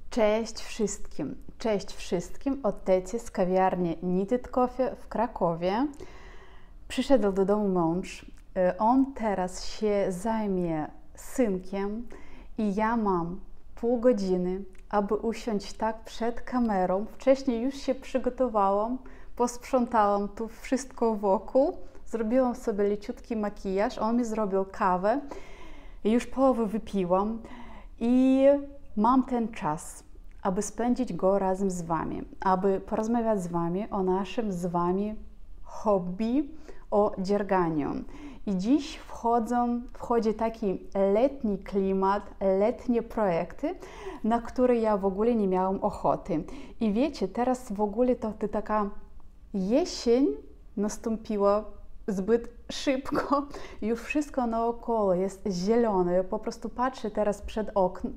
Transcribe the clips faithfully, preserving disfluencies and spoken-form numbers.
Cześć wszystkim! Cześć wszystkim od Teci z kawiarni Knitted Coffee w Krakowie. Przyszedł do domu mąż. On teraz się zajmie synkiem i ja mam pół godziny, aby usiąść tak przed kamerą. Wcześniej już się przygotowałam, posprzątałam tu wszystko wokół, zrobiłam sobie leciutki makijaż, on mi zrobił kawę, już połowę wypiłam i mam ten czas, aby spędzić go razem z Wami, aby porozmawiać z Wami o naszym z Wami hobby, o dzierganiu. I dziś wchodzą, wchodzi taki letni klimat, letnie projekty, na które ja w ogóle nie miałam ochoty. I wiecie, teraz w ogóle to, to taka jesień nastąpiła zbyt szybko, już wszystko naokoło jest zielone. Ja po prostu patrzę teraz przed oknem,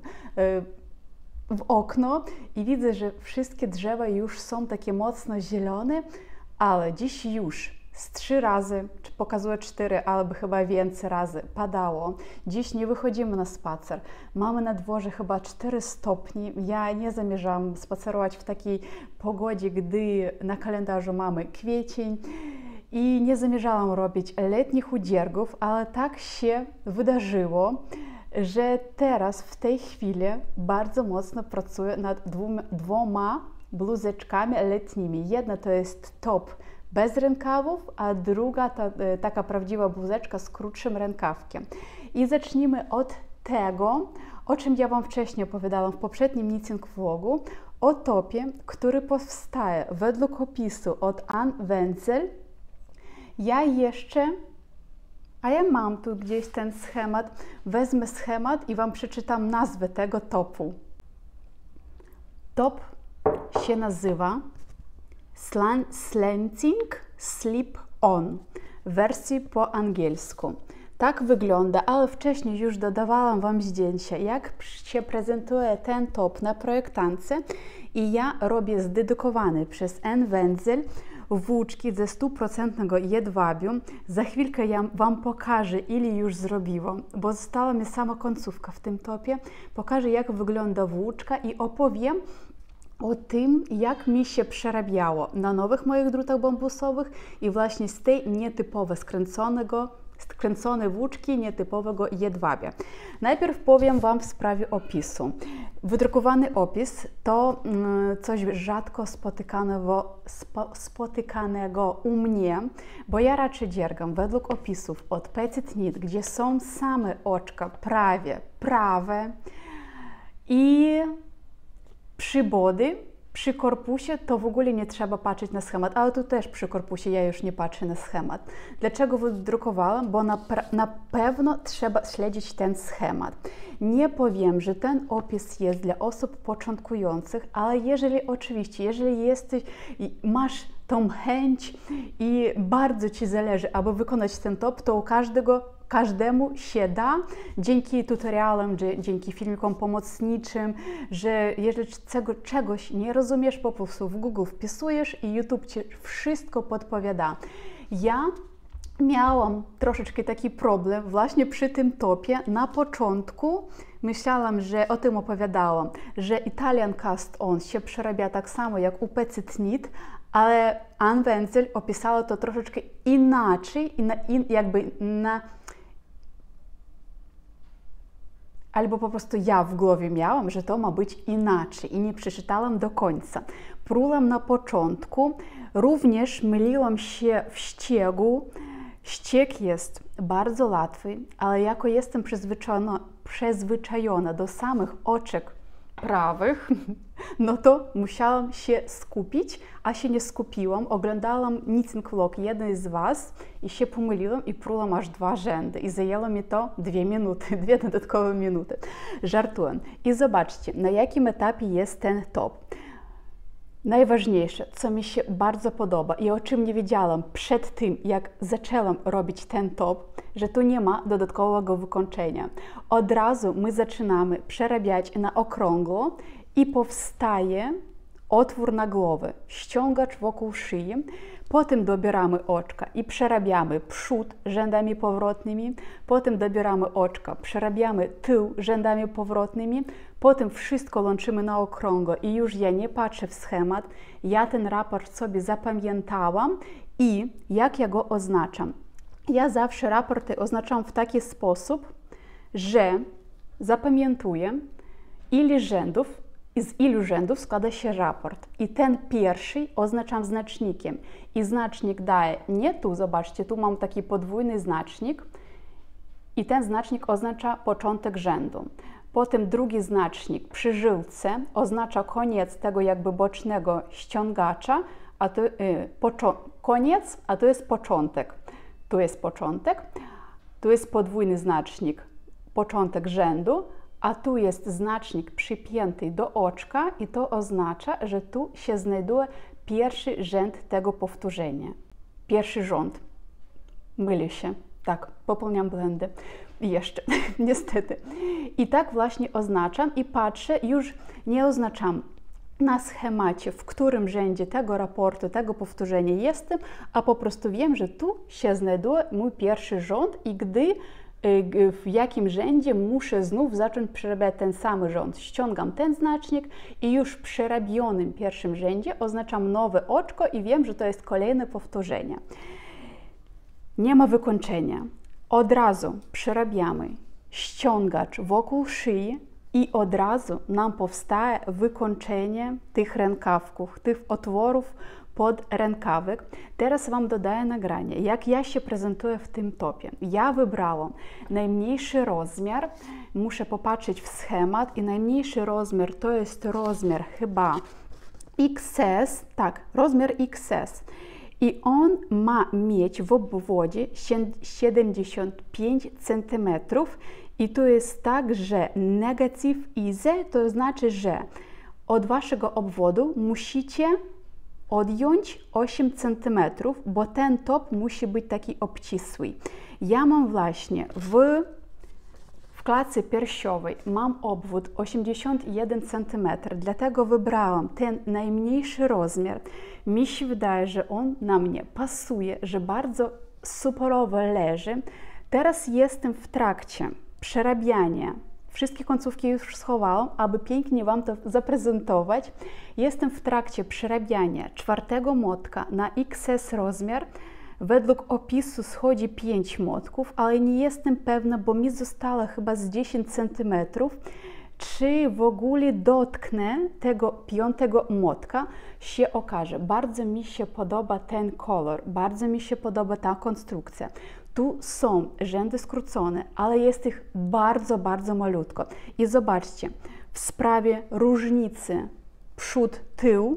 w okno i widzę, że wszystkie drzewa już są takie mocno zielone, ale dziś już z trzy razy, czy pokazuję cztery, albo chyba więcej razy padało. Dziś nie wychodzimy na spacer. Mamy na dworze chyba cztery stopnie. Ja nie zamierzam spacerować w takiej pogodzie, gdy na kalendarzu mamy kwiecień. I nie zamierzałam robić letnich udziergów, ale tak się wydarzyło, że teraz w tej chwili bardzo mocno pracuję nad dwoma, dwoma bluzeczkami letnimi. Jedna to jest top bez rękawów, a druga ta, taka prawdziwa bluzeczka z krótszym rękawkiem. I zacznijmy od tego, o czym ja Wam wcześniej opowiadałam w poprzednim knitting vlogu, o topie, który powstaje według opisu od Ann Wenzel. Ja jeszcze, a ja mam tu gdzieś ten schemat, wezmę schemat i Wam przeczytam nazwę tego topu. Top się nazywa Slanting Slip-On w wersji po angielsku. Tak wygląda, ale wcześniej już dodawałam Wam zdjęcia, jak się prezentuje ten top na projektance i ja robię zdedykowany przez Ann Wenzel włóczki ze stuprocentnego jedwabiu. Za chwilkę ja Wam pokażę, ile już zrobiłam, bo została mi sama końcówka w tym topie. Pokażę, jak wygląda włóczka i opowiem o tym, jak mi się przerabiało na nowych moich drutach bambusowych i właśnie z tej nietypowo skręconego skręcone włóczki nietypowego jedwabia. Najpierw powiem Wam w sprawie opisu. Wydrukowany opis to coś rzadko spotykanego, spo, spotykanego u mnie, bo ja raczej dziergam według opisów od Petit Knit, gdzie są same oczka prawie prawe i przybody. Przy korpusie to w ogóle nie trzeba patrzeć na schemat, ale tu też przy korpusie ja już nie patrzę na schemat. Dlaczego wydrukowałam? Bo na, na pewno trzeba śledzić ten schemat. Nie powiem, że ten opis jest dla osób początkujących, ale jeżeli oczywiście, jeżeli jesteś, masz tą chęć i bardzo Ci zależy, aby wykonać ten top, to u każdego Każdemu się da, dzięki tutorialom, dzięki filmikom pomocniczym, że jeżeli czego, czegoś nie rozumiesz, po prostu w Google wpisujesz i YouTube Ci wszystko podpowiada. Ja miałam troszeczkę taki problem właśnie przy tym topie. Na początku myślałam, że o tym opowiadałam, że Italian Cast On się przerabia tak samo jak u Petit Knit, ale Ann Wenzel opisała to troszeczkę inaczej i na, in, jakby na albo po prostu ja w głowie miałam, że to ma być inaczej i nie przeczytałam do końca. Prułam na początku, również myliłam się w ściegu. Ścieg jest bardzo łatwy, ale jako jestem przyzwyczajona, przyzwyczajona do samych oczek prawych, no to musiałam się skupić, a się nie skupiłam. Oglądałam knitting vlog jednej z Was i się pomyliłam i prułam aż dwa rzędy i zajęło mi to dwie minuty, dwie dodatkowe minuty. Żartuję. I zobaczcie, na jakim etapie jest ten top. Najważniejsze, co mi się bardzo podoba i o czym nie wiedziałam przed tym, jak zaczęłam robić ten top, że tu nie ma dodatkowego wykończenia. Od razu my zaczynamy przerabiać na okrągło i powstaje otwór na głowę, ściągacz wokół szyi, potem dobieramy oczka i przerabiamy przód rzędami powrotnymi, potem dobieramy oczka, przerabiamy tył rzędami powrotnymi, potem wszystko łączymy na okrągło i już ja nie patrzę w schemat, ja ten raport sobie zapamiętałam i jak ja go oznaczam. Ja zawsze raporty oznaczam w taki sposób, że zapamiętuję, ile rzędów, z ilu rzędów składa się raport. I ten pierwszy oznaczam znacznikiem. I znacznik daje nie tu, zobaczcie, tu mam taki podwójny znacznik i ten znacznik oznacza początek rzędu. Potem drugi znacznik przy żyłce oznacza koniec tego jakby bocznego ściągacza, a to y, koniec, a to jest początek. Tu jest początek, tu jest podwójny znacznik, początek rzędu, a tu jest znacznik przypięty do oczka i to oznacza, że tu się znajduje pierwszy rzęd tego powtórzenia. Pierwszy rząd. Mylę się. Tak, popełniam błędy. Jeszcze, niestety. I tak właśnie oznaczam i patrzę, już nie oznaczam na schemacie, w którym rzędzie tego raportu, tego powtórzenia jestem, a po prostu wiem, że tu się znajduje mój pierwszy rząd i gdy w jakim rzędzie muszę znów zacząć przerabiać ten sam rząd. Ściągam ten znacznik i już w przerabionym pierwszym rzędzie oznaczam nowe oczko i wiem, że to jest kolejne powtórzenie. Nie ma wykończenia. Od razu przerabiamy ściągacz wokół szyi i od razu nam powstaje wykończenie tych rękawków, tych otworów pod rękawek. Teraz Wam dodaję nagranie, jak ja się prezentuję w tym topie. Ja wybrałam najmniejszy rozmiar, muszę popatrzeć w schemat i najmniejszy rozmiar to jest rozmiar chyba X S, tak, rozmiar X S. I on ma mieć w obwodzie siedemdziesiąt pięć centymetrów i to jest tak, że negatyw I Z to znaczy, że od Waszego obwodu musicie odjąć osiem centymetrów, bo ten top musi być taki obcisły. Ja mam właśnie w, w klatce piersiowej mam obwód osiemdziesiąt jeden centymetrów, dlatego wybrałam ten najmniejszy rozmiar. Mi się wydaje, że on na mnie pasuje, że bardzo superowo leży. Teraz jestem w trakcie przerabiania. Wszystkie końcówki już schowałam, aby pięknie Wam to zaprezentować. Jestem w trakcie przerabiania czwartego młotka na X S rozmiar. Według opisu schodzi pięć młotków, ale nie jestem pewna, bo mi zostało chyba z dziesięć centymetrów, czy w ogóle dotknę tego piątego młotka, się okaże. Bardzo mi się podoba ten kolor, bardzo mi się podoba ta konstrukcja. Tu są rzędy skrócone, ale jest ich bardzo, bardzo malutko. I zobaczcie, w sprawie różnicy przód-tył,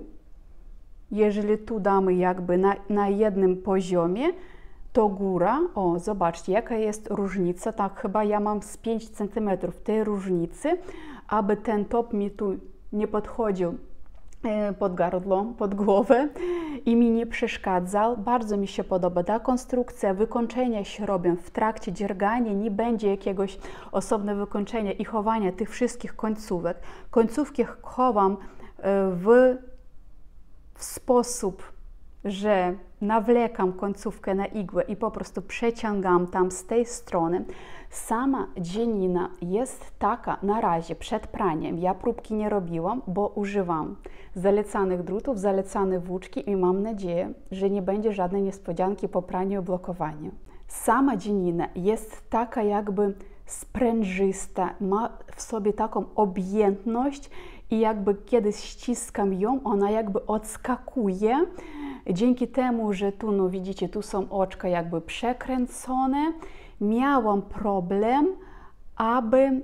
jeżeli tu damy jakby na, na jednym poziomie, to góra, o zobaczcie jaka jest różnica, tak chyba ja mam z pięć centymetrów tej różnicy, aby ten top mi tu nie podchodził pod gardło, pod głowę i mi nie przeszkadzał. Bardzo mi się podoba ta konstrukcja. Wykończenia się robią w trakcie dziergania, nie będzie jakiegoś osobnego wykończenia i chowania tych wszystkich końcówek. Końcówki chowam w, w sposób, że nawlekam końcówkę na igłę i po prostu przeciągam tam z tej strony. Sama dzielina jest taka na razie przed praniem. Ja próbki nie robiłam, bo używam zalecanych drutów, zalecanych włóczki i mam nadzieję, że nie będzie żadnej niespodzianki po praniu i blokowaniu. Sama dzielina jest taka jakby sprężysta, ma w sobie taką objętność i jakby kiedy ściskam ją, ona jakby odskakuje. Dzięki temu, że tu, no widzicie, tu są oczka jakby przekręcone, miałam problem, aby y,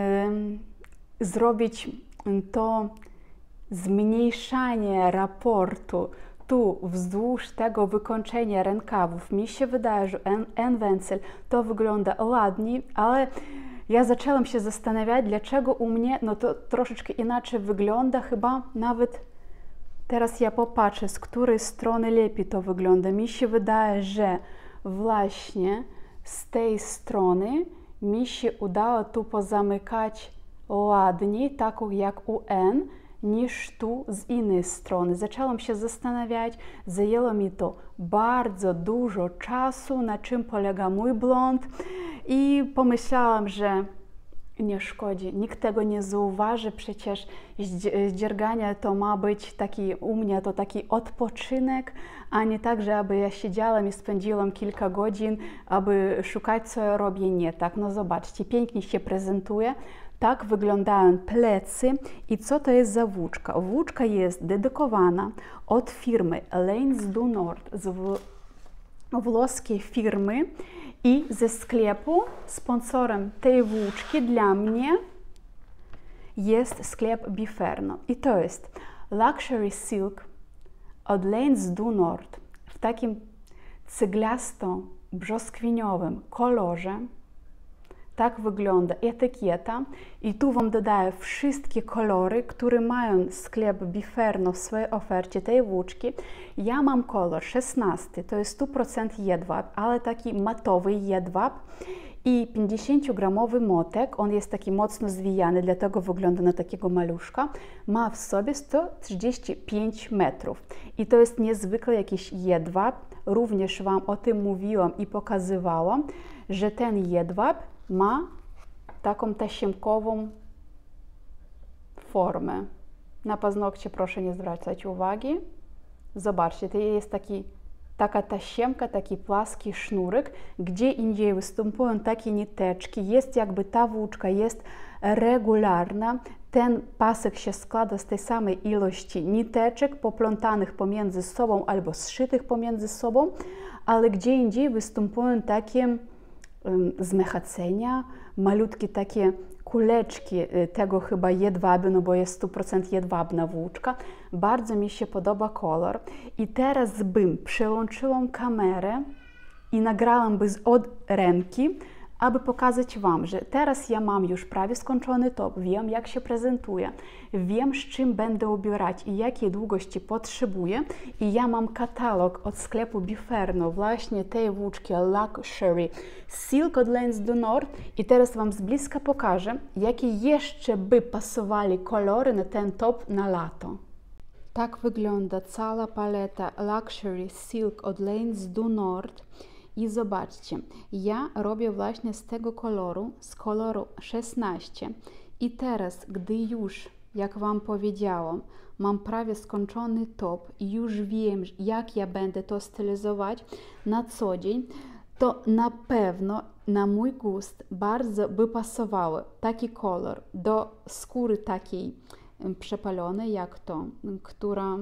zrobić to zmniejszanie raportu tu wzdłuż tego wykończenia rękawów. Mi się wydaje, że N-Wencel to wygląda ładniej, ale ja zaczęłam się zastanawiać, dlaczego u mnie no to troszeczkę inaczej wygląda, chyba nawet teraz ja popatrzę, z której strony lepiej to wygląda. Mi się wydaje, że właśnie z tej strony mi się udało tu pozamykać ładniej, taką jak u N. niż tu z innej strony. Zaczęłam się zastanawiać, zajęło mi to bardzo dużo czasu, na czym polega mój blond i pomyślałam, że nie szkodzi, nikt tego nie zauważy, przecież zdzierganie to ma być taki, u mnie to taki odpoczynek, a nie tak, że aby ja siedziałam i spędziłam kilka godzin, aby szukać, co ja robię nie tak. No zobaczcie, pięknie się prezentuje. Tak wyglądają plecy i co to jest za włóczka? Włóczka jest dedykowana od firmy Lanes du Nord, z włoskiej firmy i ze sklepu sponsorem tej włóczki dla mnie jest sklep Biferno. I to jest Luxury Silk od Lanes du Nord w takim ceglasto-brzoskwiniowym kolorze. Tak wygląda etykieta i tu Wam dodaję wszystkie kolory, które mają sklep Biferno w swojej ofercie tej włóczki. Ja mam kolor szesnasty, to jest sto procent jedwab, ale taki matowy jedwab i pięćdziesięciogramowy motek, on jest taki mocno zwijany, dlatego wygląda na takiego maluszka, ma w sobie sto trzydzieści pięć metrów i to jest niezwykle jakiś jedwab. Również Wam o tym mówiłam i pokazywałam, że ten jedwab ma taką tasiemkową formę. Na paznokcie proszę nie zwracać uwagi. Zobaczcie, to jest taki, taka tasiemka, taki płaski sznurek. Gdzie indziej występują takie niteczki. Jest jakby ta włóczka jest regularna. Ten pasek się składa z tej samej ilości niteczek poplątanych pomiędzy sobą albo zszytych pomiędzy sobą, ale gdzie indziej występują takie zmechacenia, malutkie takie kuleczki tego chyba jedwabiu, no bo jest sto procent jedwabna włóczka. Bardzo mi się podoba kolor. I teraz bym przełączyłam kamerę i nagrałam by od ręki, aby pokazać Wam, że teraz ja mam już prawie skończony top, wiem jak się prezentuje, wiem z czym będę ubierać i jakiej długości potrzebuję i ja mam katalog od sklepu Biferno właśnie tej włóczki Luxury Silk od Lanes du Nord i teraz Wam z bliska pokażę, jakie jeszcze by pasowali kolory na ten top na lato. Tak wygląda cała paleta Luxury Silk od Lanes du Nord. I zobaczcie, ja robię właśnie z tego koloru, z koloru szesnaście i teraz, gdy już, jak Wam powiedziałam, mam prawie skończony top i już wiem, jak ja będę to stylizować na co dzień, to na pewno na mój gust bardzo by pasowały taki kolor do skóry takiej przepalonej, jak to, która...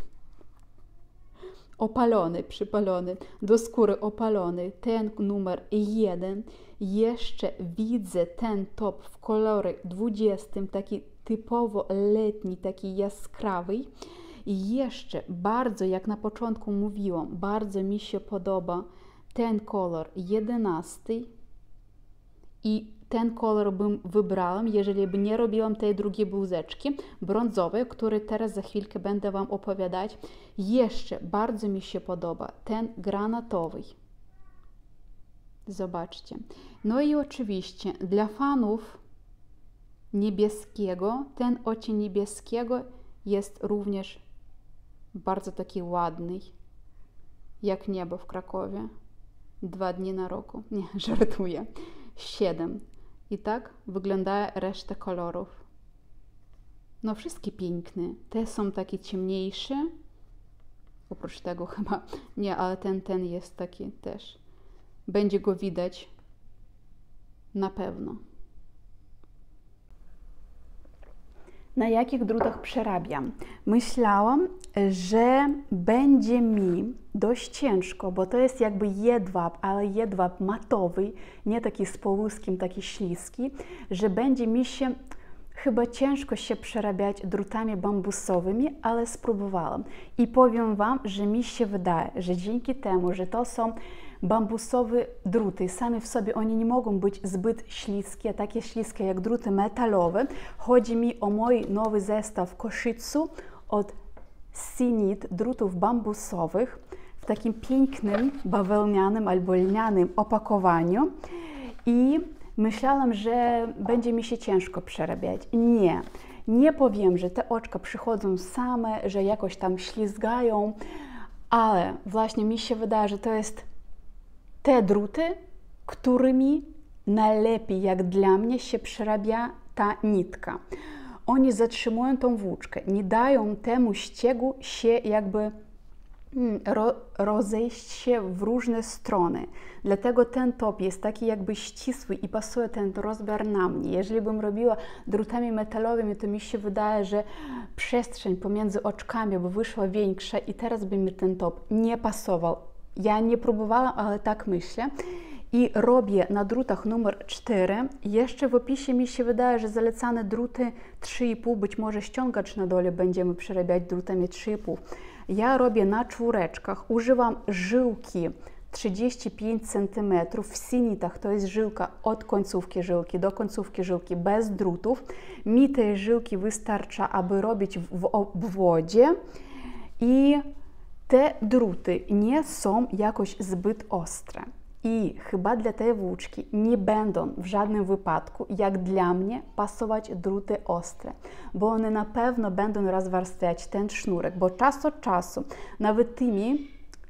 opalony, przypalony, do skóry opalony, ten numer jeden. Jeszcze widzę ten top w kolorze dwudziestym, taki typowo letni, taki jaskrawy. I jeszcze bardzo, jak na początku mówiłam, bardzo mi się podoba ten kolor jedenasty i ten kolor bym wybrałam, jeżeli by nie robiłam tej drugiej bluzeczki brązowej, której teraz za chwilkę będę Wam opowiadać. Jeszcze bardzo mi się podoba ten granatowy. Zobaczcie. No i oczywiście dla fanów niebieskiego, ten odcień niebieskiego jest również bardzo taki ładny, jak niebo w Krakowie. Dwa dni na roku. Nie, żartuję. Siedem. I tak wygląda reszta kolorów. No wszystkie piękne. Te są takie ciemniejsze. Oprócz tego chyba nie, ale ten, ten jest taki też. Będzie go widać na pewno. Na jakich drutach przerabiam? Myślałam, że będzie mi dość ciężko, bo to jest jakby jedwab, ale jedwab matowy, nie taki z połuskiem, taki śliski, że będzie mi się chyba ciężko się przerabiać drutami bambusowymi, ale spróbowałam. I powiem Wam, że mi się wydaje, że dzięki temu, że to są bambusowe druty, sami w sobie oni nie mogą być zbyt śliskie, takie śliskie jak druty metalowe. Chodzi mi o mój nowy zestaw Koshitsu od Sinit drutów bambusowych w takim pięknym bawełnianym albo lnianym opakowaniu i myślałam, że będzie mi się ciężko przerabiać. Nie. Nie powiem, że te oczka przychodzą same, że jakoś tam ślizgają, ale właśnie mi się wydaje, że to jest te druty, którymi najlepiej, jak dla mnie, się przerabia ta nitka. Oni zatrzymują tą włóczkę, nie dają temu ściegu się jakby ro, rozejść się w różne strony. Dlatego ten top jest taki jakby ścisły i pasuje ten rozmiar na mnie. Jeżeli bym robiła drutami metalowymi, to mi się wydaje, że przestrzeń pomiędzy oczkami by wyszła większa i teraz by mi ten top nie pasował. Ja nie próbowałam, ale tak myślę. I robię na drutach numer cztery. Jeszcze w opisie mi się wydaje, że zalecane druty trzy i pół, być może ściągacz na dole będziemy przerabiać drutami trzy i pół. Ja robię na czwóreczkach, używam żyłki trzydzieści pięć centymetrów w sinitach, to jest żyłka od końcówki żyłki do końcówki żyłki bez drutów. Mi tej żyłki wystarcza, aby robić w obwodzie i te druty nie są jakoś zbyt ostre. I chyba dla tej włóczki nie będą w żadnym wypadku, jak dla mnie, pasować druty ostre, bo one na pewno będą rozwarstwiać ten sznurek, bo czas od czasu, nawet tymi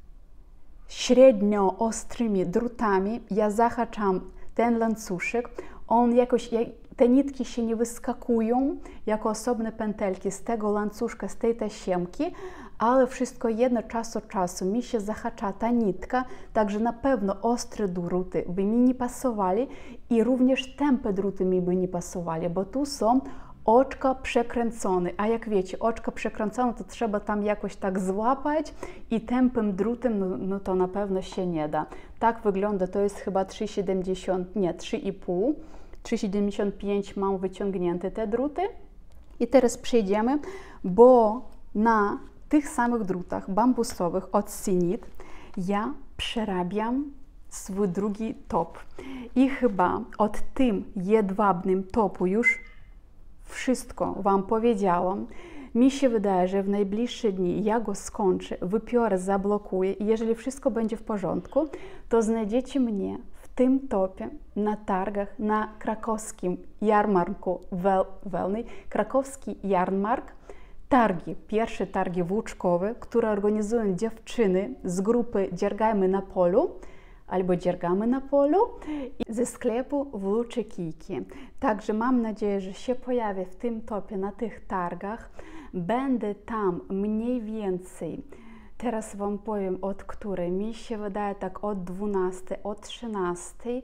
średnio ostrymi drutami, ja zahaczam ten łańcuszek, on jakoś, te nitki się nie wyskakują jako osobne pętelki z tego łańcuszka, z tej tasiemki, ale wszystko jedno czas od czasu mi się zahacza ta nitka, także na pewno ostre druty by mi nie pasowali i również tępe druty mi by nie pasowali, bo tu są oczka przekręcone, a jak wiecie, oczka przekręcone to trzeba tam jakoś tak złapać i tępym drutem, no, no to na pewno się nie da. Tak wygląda, to jest chyba trzy siedemdziesiąt, nie, trzy i pół, trzy siedemdziesiąt pięć mam wyciągnięte te druty. I teraz przejdziemy, bo na tych samych drutach bambusowych od Sinit ja przerabiam swój drugi top. I chyba od tym jedwabnym topu już wszystko Wam powiedziałam. Mi się wydaje, że w najbliższe dni ja go skończę, wypiorę, zablokuję i jeżeli wszystko będzie w porządku, to znajdziecie mnie w tym topie na targach na krakowskim jarmarku wełny. Krakowski jarmark, targi, pierwsze targi włóczkowe, które organizują dziewczyny z grupy Dziergajmy na polu albo Dziergamy na polu ze sklepu Włócze Kijki. Także mam nadzieję, że się pojawię w tym topie na tych targach. Będę tam mniej więcej, teraz Wam powiem od której, mi się wydaje tak od dwunastej, od trzynastej,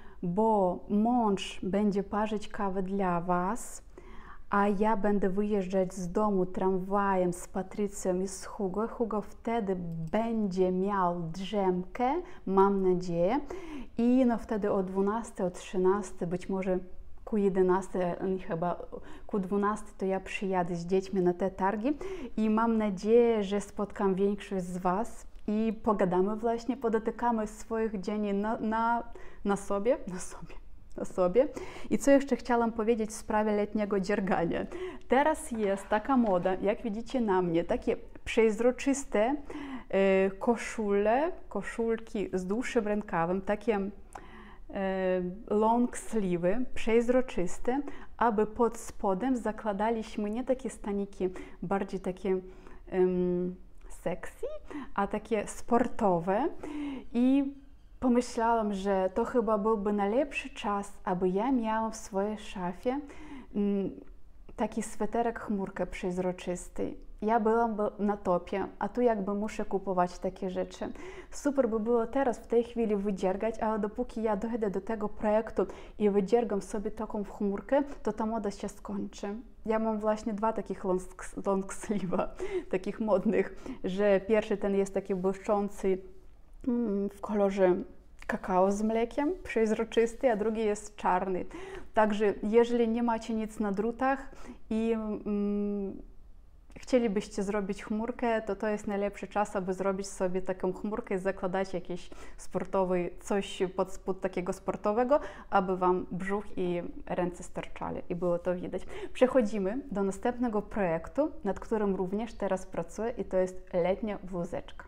bo mąż będzie parzyć kawę dla Was, a ja będę wyjeżdżać z domu tramwajem z Patrycją i z Hugo. Hugo wtedy będzie miał drzemkę, mam nadzieję. I no wtedy o dwunastej, o trzynastej, być może ku jedenastej, chyba ku dwunastej to ja przyjadę z dziećmi na te targi i mam nadzieję, że spotkam większość z Was i pogadamy właśnie, podotykamy swoich dzieni na, na, na sobie, na sobie. Na sobie. I co jeszcze chciałam powiedzieć w sprawie letniego dziergania. Teraz jest taka moda, jak widzicie na mnie, takie przezroczyste e, koszule, koszulki z dłuższym rękawem, takie e, long sleeve, przezroczyste, aby pod spodem zakładaliśmy nie takie staniki, bardziej takie um, sexy, a takie sportowe i pomyślałam, że to chyba byłby najlepszy czas, aby ja miała w swojej szafie mm, taki sweterek chmurkę przezroczysty. Ja byłam na topie, a tu jakby muszę kupować takie rzeczy. Super by było teraz w tej chwili wydziergać, ale dopóki ja dojdę do tego projektu i wydziergam sobie taką chmurkę, to ta moda się skończy. Ja mam właśnie dwa takich long, long sleeve'a, takich modnych, że pierwszy ten jest taki błyszczący, w kolorze kakao z mlekiem, przezroczysty, a drugi jest czarny. Także jeżeli nie macie nic na drutach i mm, chcielibyście zrobić chmurkę, to to jest najlepszy czas, aby zrobić sobie taką chmurkę i zakładać jakiś sportowy, coś pod spód takiego sportowego, aby Wam brzuch i ręce sterczali i było to widać. Przechodzimy do następnego projektu, nad którym również teraz pracuję i to jest letnia bluzeczka.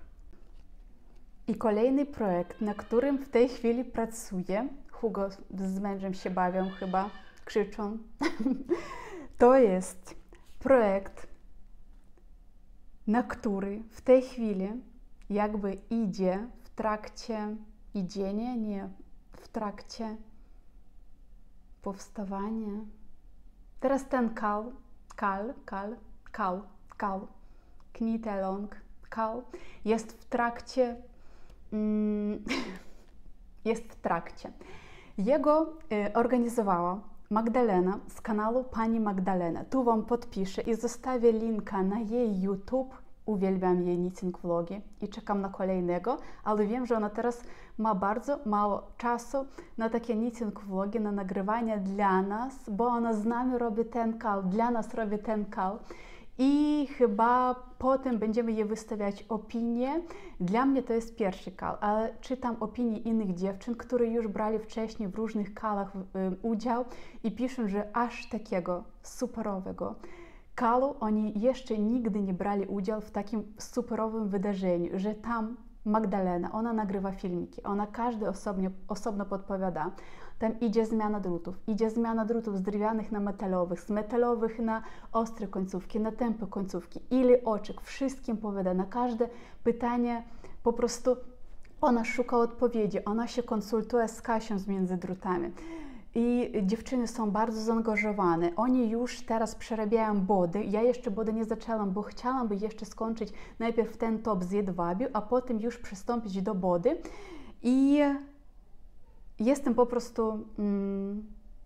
I kolejny projekt, na którym w tej chwili pracuję, Hugo z mężem się bawią chyba, krzyczą, To jest projekt, na który w tej chwili jakby idzie w trakcie idzienia, nie, w trakcie powstawania. Teraz ten kal, kal, kal, kal, kal, Knietelong, kal jest w trakcie, mm, jest w trakcie. Jego y, organizowała Magdalena z kanału Pani Magdalena. Tu Wam podpiszę i zostawię linka na jej YouTube. Uwielbiam jej knitting vlogi i czekam na kolejnego, ale wiem, że ona teraz ma bardzo mało czasu na takie knitting vlogi, na nagrywanie dla nas, bo ona z nami robi ten kal, dla nas robi ten kal. I chyba potem będziemy je wystawiać opinie. Dla mnie to jest pierwszy kal, ale czytam opinie innych dziewczyn, które już brali wcześniej w różnych kalach udział i piszą, że aż takiego superowego kalu oni jeszcze nigdy nie brali udział w takim superowym wydarzeniu, że tam Magdalena, ona nagrywa filmiki, ona każdy osobno, osobno podpowiada. Tam idzie zmiana drutów, idzie zmiana drutów z drewnianych na metalowych, z metalowych na ostre końcówki, na tępe końcówki, ile oczek, wszystkim powiada, na każde pytanie po prostu ona szuka odpowiedzi, ona się konsultuje z Kasią z międzydrutami. I dziewczyny są bardzo zaangażowane. Oni już teraz przerabiają body. Ja jeszcze body nie zaczęłam, bo chciałam by jeszcze skończyć najpierw ten top z jedwabiu, a potem już przystąpić do body. I jestem po prostu, mm,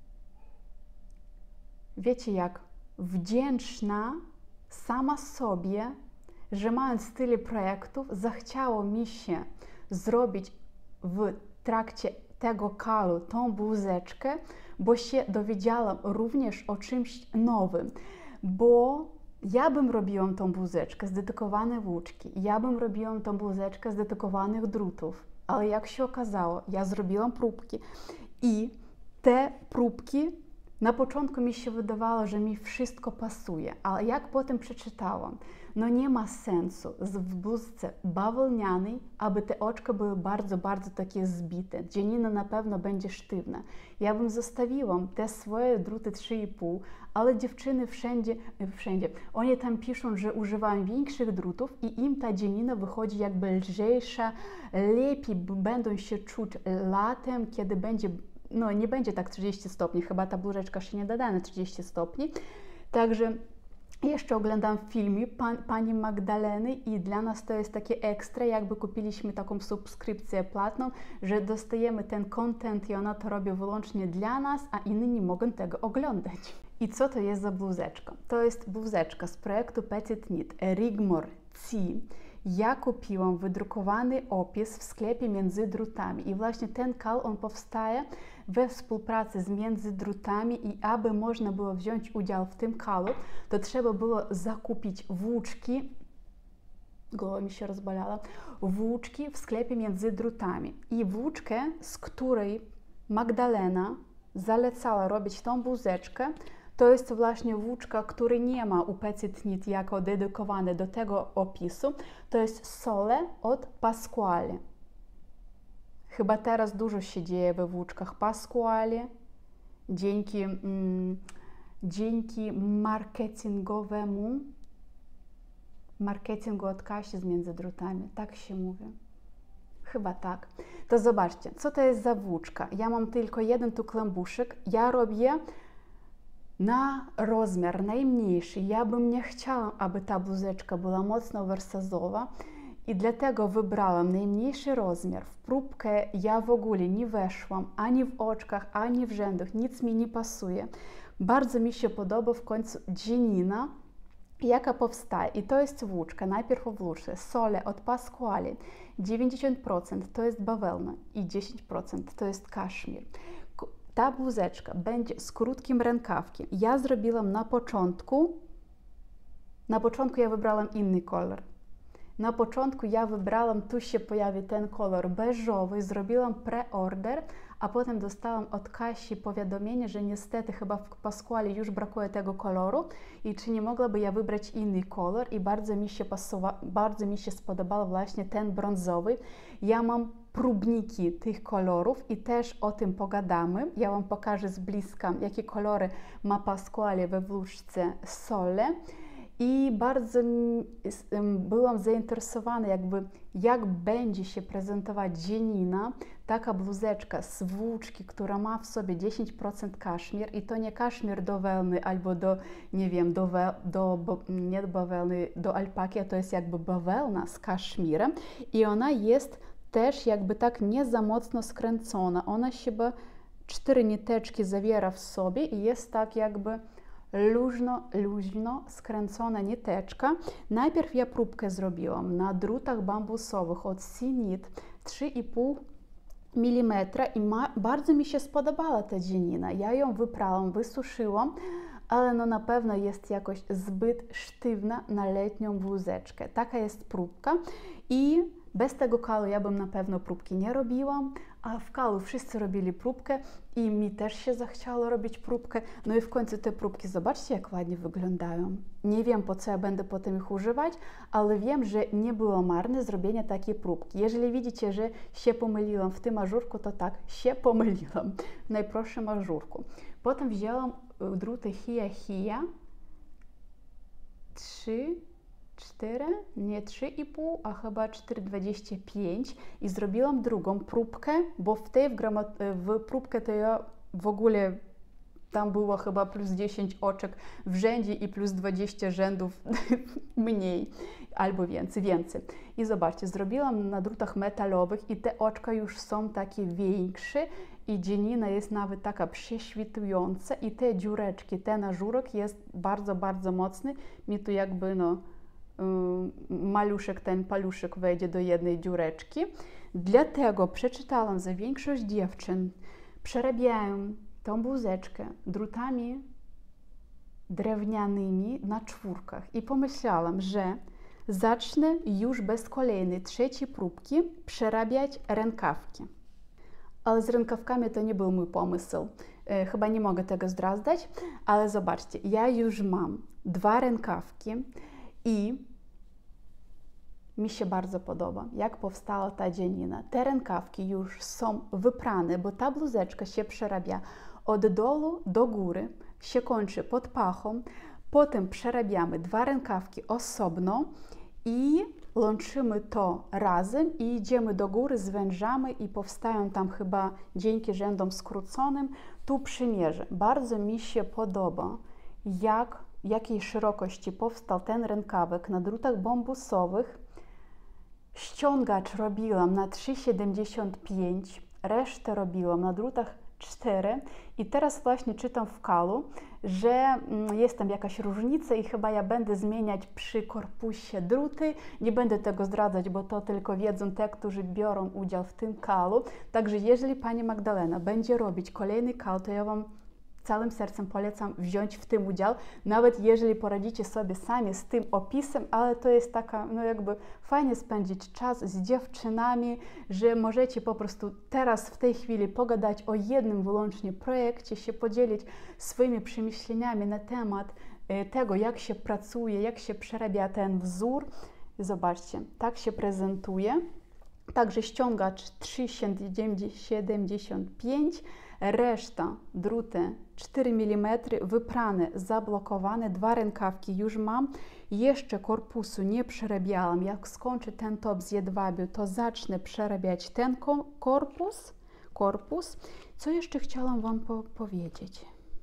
wiecie jak, wdzięczna sama sobie, że mając tyle projektów, zachciało mi się zrobić w trakcie tego kalu tą bluzeczkę, bo się dowiedziałam również o czymś nowym, bo ja bym robiła tą bluzeczkę z dedykowanej włóczki, ja bym robiła tą bluzeczkę z dedykowanych drutów, ale jak się okazało, ja zrobiłam próbki i te próbki na początku mi się wydawało, że mi wszystko pasuje, ale jak potem przeczytałam, no nie ma sensu w bluzce bawełnianej, aby te oczka były bardzo, bardzo takie zbite. Dzianina na pewno będzie sztywna. Ja bym zostawiła te swoje druty trzy i pół, ale dziewczyny wszędzie, wszędzie, oni tam piszą, że używają większych drutów i im ta dzianina wychodzi jakby lżejsza, lepiej będą się czuć latem, kiedy będzie, no nie będzie tak trzydzieści stopni, chyba ta bluzeczka się nie doda na trzydzieści stopni. Także jeszcze oglądam filmy pan, Pani Magdaleny i dla nas to jest takie ekstra, jakby kupiliśmy taką subskrypcję płatną, że dostajemy ten content i ona to robi wyłącznie dla nas, a inni nie mogą tego oglądać. I co to jest za bluzeczka? To jest bluzeczka z projektu Petit Knit Rigmor C. Ja kupiłam wydrukowany opis w sklepie Między Drutami i właśnie ten kal, on powstaje we współpracy z Między Drutami i aby można było wziąć udział w tym kalu, to trzeba było zakupić włóczki, głowa mi się rozbolała, włóczki w sklepie Między Drutami i włóczkę, z której Magdalena zalecała robić tą bluzeczkę, to jest właśnie włóczka, który nie ma u Petit Knit jako dedykowany do tego opisu. To jest Sole od Pasquale. Chyba teraz dużo się dzieje we włóczkach Pasquale. Dzięki, mm, dzięki marketingowemu marketingu od Kasi z Między Drutami. Tak się mówi. Chyba tak. To zobaczcie, co to jest za włóczka. Ja mam tylko jeden tu kłębuszek. Ja robię na rozmiar najmniejszy. Ja bym nie chciała, aby ta bluzeczka była mocno wersazowa i dlatego wybrałam najmniejszy rozmiar. W próbkę ja w ogóle nie weszłam ani w oczkach, ani w rzędach. Nic mi nie pasuje. Bardzo mi się podoba w końcu dzianina, jaka powstaje. I to jest włóczka. Najpierw o włóczce. Sole od Pasquale. dziewięćdziesiąt procent to jest bawełna i dziesięć procent to jest kaszmir. Ta bluzeczka będzie z krótkim rękawkiem. Ja zrobiłam na początku, na początku ja wybrałam inny kolor. Na początku ja wybrałam, tu się pojawi ten kolor beżowy, zrobiłam preorder, a potem dostałam od Kasi powiadomienie, że niestety chyba w Pasquale już brakuje tego koloru i czy nie mogłaby ja wybrać inny kolor i bardzo mi się pasowa, bardzo mi się spodobał właśnie ten brązowy. Ja mam próbniki tych kolorów i też o tym pogadamy. Ja Wam pokażę z bliska, jakie kolory ma Pasquale we włóczce Sole. I bardzo byłam zainteresowana, jakby jak będzie się prezentować dzienina, taka bluzeczka z włóczki, która ma w sobie dziesięć procent kaszmir i to nie kaszmir do wełny albo do, nie wiem, do, we, do nie do bawełny, do alpaki, a to jest jakby bawełna z kaszmirem i ona jest też jakby tak nie za mocno skręcona. Ona chyba cztery niteczki zawiera w sobie i jest tak jakby luźno, luźno skręcona niteczka. Najpierw ja próbkę zrobiłam na drutach bambusowych od Sinit trzy i pół milimetra i ma, bardzo mi się spodobała ta dzienina. Ja ją wyprałam, wysuszyłam, ale no na pewno jest jakoś zbyt sztywna na letnią bluzeczkę. Taka jest próbka i bez tego kalu ja bym na pewno próbki nie robiłam, a w kalu wszyscy robili próbkę i mi też się zachciało robić próbkę. No i w końcu te próbki, zobaczcie jak ładnie wyglądają. Nie wiem po co ja będę potem ich używać, ale wiem, że nie było marne zrobienie takiej próbki. Jeżeli widzicie, że się pomyliłam w tym ażurku, to tak, się pomyliłam w najprostszym ażurku. Potem wzięłam druty Hia Hia trzy, cztery, nie trzy i pół, a chyba cztery dwadzieścia pięć i zrobiłam drugą próbkę, bo w tej w, w próbkę to ja w ogóle tam było chyba plus dziesięć oczek w rzędzie i plus dwadzieścia rzędów mniej albo więcej, więcej. I zobaczcie, zrobiłam na drutach metalowych i te oczka już są takie większe i dzienina jest nawet taka prześwitująca i te dziureczki, ten ażurek jest bardzo, bardzo mocny. Mi tu jakby no maluszek, ten paluszek wejdzie do jednej dziureczki. Dlatego przeczytałam, że większość dziewczyn przerabiają tą bluzeczkę drutami drewnianymi na czwórkach i pomyślałam, że zacznę już bez kolejnej, trzeciej próbki przerabiać rękawki. Ale z rękawkami to nie był mój pomysł. Chyba nie mogę tego zdradzać, ale zobaczcie, ja już mam dwa rękawki i mi się bardzo podoba, jak powstała ta dzienina. Te rękawki już są wyprane, bo ta bluzeczka się przerabia od dołu do góry, się kończy pod pachą, potem przerabiamy dwa rękawki osobno i łączymy to razem i idziemy do góry, zwężamy i powstają tam chyba dzięki rzędom skróconym tu przymierze. Bardzo mi się podoba, jak, jakiej szerokości powstał ten rękawek na drutach bambusowych. Ściągacz robiłam na trzy siedemdziesiąt pięć, resztę robiłam na drutach cztery i teraz właśnie czytam w kalu, że jest tam jakaś różnica i chyba ja będę zmieniać przy korpusie druty. Nie będę tego zdradzać, bo to tylko wiedzą te, którzy biorą udział w tym kalu. Także jeżeli Pani Magdalena będzie robić kolejny kal, to ja Wam całym sercem polecam wziąć w tym udział, nawet jeżeli poradzicie sobie sami z tym opisem, ale to jest taka, no jakby fajnie spędzić czas z dziewczynami, że możecie po prostu teraz w tej chwili pogadać o jednym wyłącznie projekcie, się podzielić swoimi przemyśleniami na temat tego, jak się pracuje, jak się przerabia ten wzór. Zobaczcie, tak się prezentuje. Także ściągacz trzy siedemdziesiąt pięć, reszta druty cztery milimetry, wyprane, zablokowane, dwa rękawki już mam. Jeszcze korpusu nie przerabiałam. Jak skończę ten top z jedwabiu, to zacznę przerabiać ten korpus. korpus. Co jeszcze chciałam Wam po powiedzieć?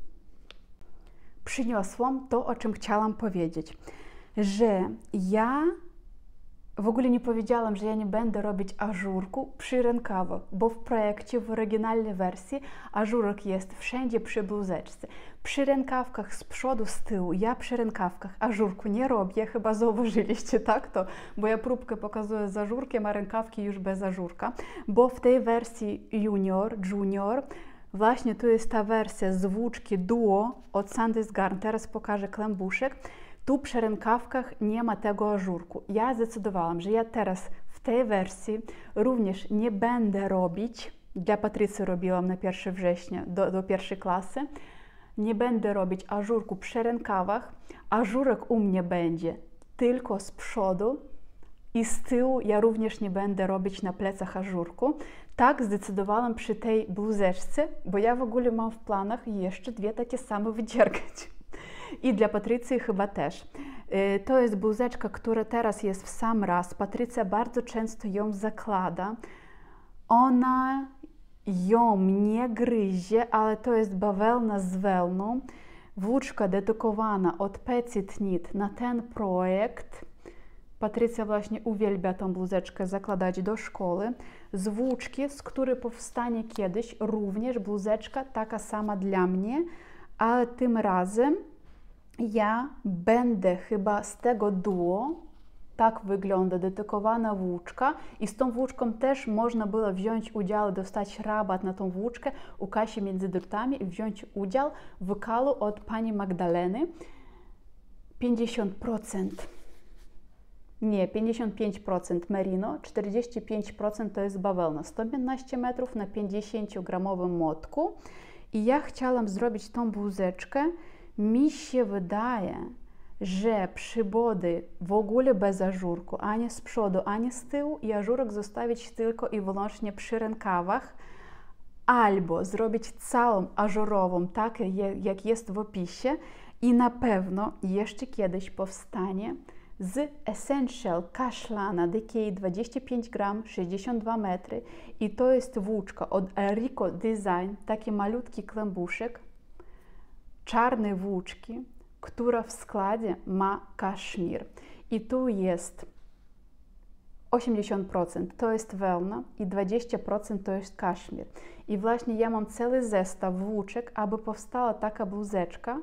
Przyniosłam to, o czym chciałam powiedzieć, że ja w ogóle nie powiedziałam, że ja nie będę robić ażurku przy rękawach, bo w projekcie, w oryginalnej wersji ażurek jest wszędzie przy bluzeczce. Przy rękawkach z przodu, z tyłu, ja przy rękawkach ażurku nie robię, chyba zauważyliście, tak to, bo ja próbkę pokazuję z ażurkiem, a rękawki już bez ażurka, bo w tej wersji junior, junior, właśnie tu jest ta wersja z włóczki duo od Sandys Garn, teraz pokażę klembuszek. Tu przy rękawkach nie ma tego ażurku. Ja zdecydowałam, że ja teraz w tej wersji również nie będę robić, dla Patrycji robiłam na pierwszego września do, do pierwszej klasy, nie będę robić ażurku przy rękawach. Ażurek u mnie będzie tylko z przodu i z tyłu ja również nie będę robić na plecach ażurku. Tak zdecydowałam przy tej bluzeczce, bo ja w ogóle mam w planach jeszcze dwie takie same wydziergać. I dla Patrycji chyba też. To jest bluzeczka, która teraz jest w sam raz. Patrycja bardzo często ją zakłada. Ona ją nie gryzie, ale to jest bawełna z wełną. Włóczka dedykowana od Petit Knit na ten projekt. Patrycja właśnie uwielbia tą bluzeczkę zakładać do szkoły. Z włóczki, z której powstanie kiedyś również bluzeczka taka sama dla mnie, ale tym razem ja będę chyba z tego duo. Tak wygląda dedykowana włóczka i z tą włóczką też można było wziąć udział, dostać rabat na tą włóczkę u Kasi między drutami i wziąć udział w wykalu od pani Magdaleny. pięćdziesiąt procent. Nie, pięćdziesiąt pięć procent merino, czterdzieści pięć procent to jest bawełna. sto piętnaście metrów na pięćdziesięciogramowym młotku. I ja chciałam zrobić tą bluzeczkę. Mi się wydaje, że przybody w ogóle bez ażurku, ani z przodu, ani z tyłu i ażurek zostawić tylko i wyłącznie przy rękawach, albo zrobić całą ażurową, tak jak jest w opisie i na pewno jeszcze kiedyś powstanie z Essential Kaszlana D K dwadzieścia pięć gram, sześćdziesiąt dwa metry i to jest włóczka od Rico Design, taki malutki kłębuszek czarnej włóczki, która w składzie ma kaszmir. I tu jest osiemdziesiąt procent to jest wełna i dwadzieścia procent to jest kaszmir. I właśnie ja mam cały zestaw włóczek, aby powstała taka bluzeczka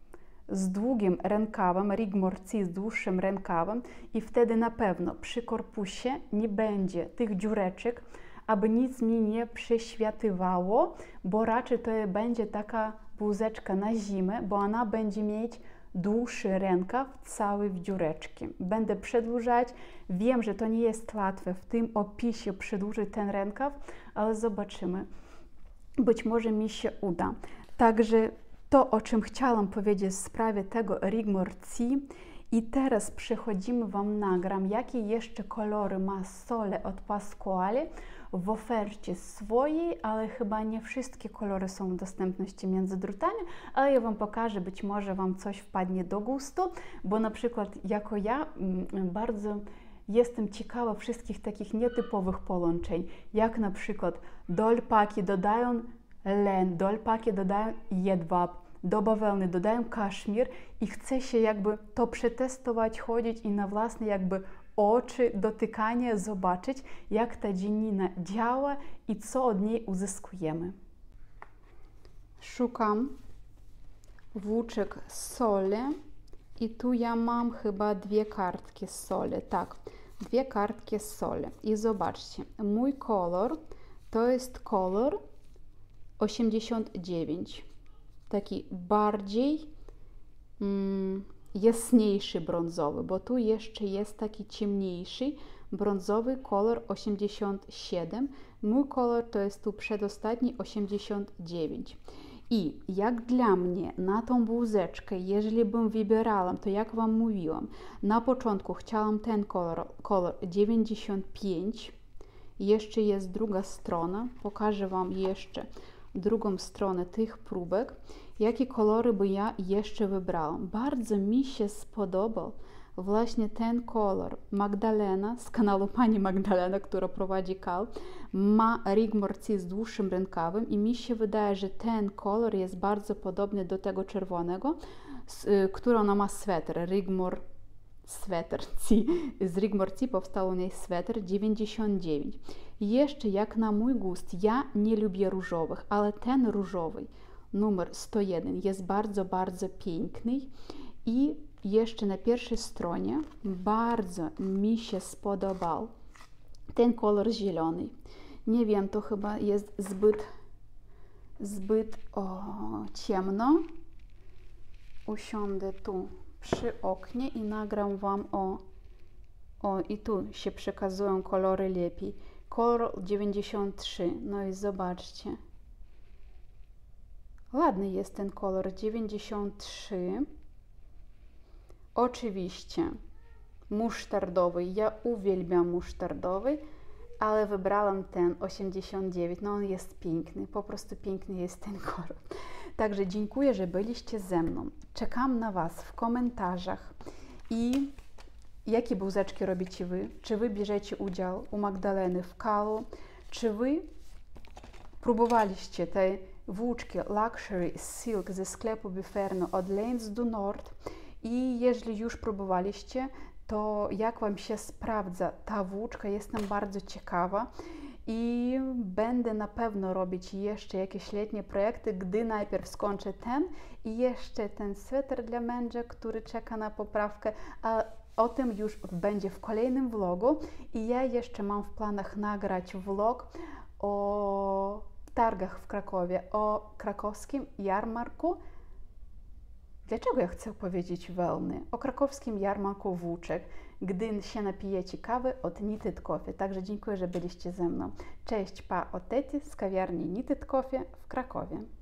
z długim rękawem, Rigmor C z dłuższym rękawem i wtedy na pewno przy korpusie nie będzie tych dziureczek, aby nic mi nie przeświatywało, bo raczej to będzie taka bluzeczka na zimę, bo ona będzie mieć dłuższy rękaw, cały w dziureczki. Będę przedłużać. Wiem, że to nie jest łatwe w tym opisie przedłużyć ten rękaw, ale zobaczymy. Być może mi się uda. Także to, o czym chciałam powiedzieć w sprawie tego Rigmor C. I teraz przechodzimy Wam nagram, jakie jeszcze kolory ma Sole od Pasquale w ofercie swojej, ale chyba nie wszystkie kolory są w dostępności między drutami, ale ja Wam pokażę, być może Wam coś wpadnie do gustu, bo na przykład jako ja bardzo jestem ciekawa wszystkich takich nietypowych połączeń, jak na przykład do alpaki dodają len, do alpaki dodają jedwab, do bawełny dodają kaszmir i chcę się jakby to przetestować, chodzić i na własne jakby oczy, dotykanie, zobaczyć, jak ta dzielnina działa i co od niej uzyskujemy. Szukam włóczek Sole i tu ja mam chyba dwie kartki Sole, tak, dwie kartki Sole i zobaczcie, mój kolor to jest kolor osiemdziesiąt dziewięć, taki bardziej mm, jasniejszy brązowy, bo tu jeszcze jest taki ciemniejszy brązowy kolor osiemdziesiąt siedem. Mój kolor to jest tu przedostatni osiemdziesiąt dziewięć. I jak dla mnie na tą bluzeczkę, jeżeli bym wybierała, to jak Wam mówiłam, na początku chciałam ten kolor, kolor dziewięćdziesiąt pięć. Jeszcze jest druga strona, pokażę Wam jeszcze drugą stronę tych próbek, jakie kolory by ja jeszcze wybrałam. Bardzo mi się spodobał właśnie ten kolor. Magdalena z kanału pani Magdalena, która prowadzi kal, ma Rigmor C z dłuższym rękawem i mi się wydaje, że ten kolor jest bardzo podobny do tego czerwonego, z, który ona ma sweter, Rigmor sweter C. Z Rigmor C powstał u niej sweter dziewięćdziesiąt dziewięć. Jeszcze jak na mój gust, ja nie lubię różowych, ale ten różowy numer sto jeden jest bardzo, bardzo piękny i jeszcze na pierwszej stronie bardzo mi się spodobał ten kolor zielony. Nie wiem, to chyba jest zbyt, zbyt o, ciemno. Usiądę tu przy oknie i nagram Wam o, o i tu się przekazują kolory lepiej. Kolor dziewięćdziesiąt trzy, no i zobaczcie. Ładny jest ten kolor dziewięćdziesiąt trzy. Oczywiście musztardowy. Ja uwielbiam musztardowy, ale wybrałam ten osiemdziesiąt dziewięć. No on jest piękny, po prostu piękny jest ten kolor. Także dziękuję, że byliście ze mną. Czekam na Was w komentarzach i jakie bułeczki robicie Wy? Czy Wy bierzecie udział u Magdaleny w Kalu? Czy Wy próbowaliście te włóczki Luxury Silk ze sklepu Biferno od Lanes du Nord? I jeżeli już próbowaliście, to jak Wam się sprawdza ta włóczka? Jestem bardzo ciekawa i będę na pewno robić jeszcze jakieś letnie projekty, gdy najpierw skończę ten i jeszcze ten sweter dla męża, który czeka na poprawkę, a o tym już będzie w kolejnym vlogu. I ja jeszcze mam w planach nagrać vlog o targach w Krakowie, o krakowskim jarmarku. Dlaczego ja chcę powiedzieć wełny? O krakowskim jarmarku włóczek, gdy się napijecie kawy od Knitted Coffee. Także dziękuję, że byliście ze mną. Cześć, pa, od Teti z kawiarni Knitted Coffee w Krakowie.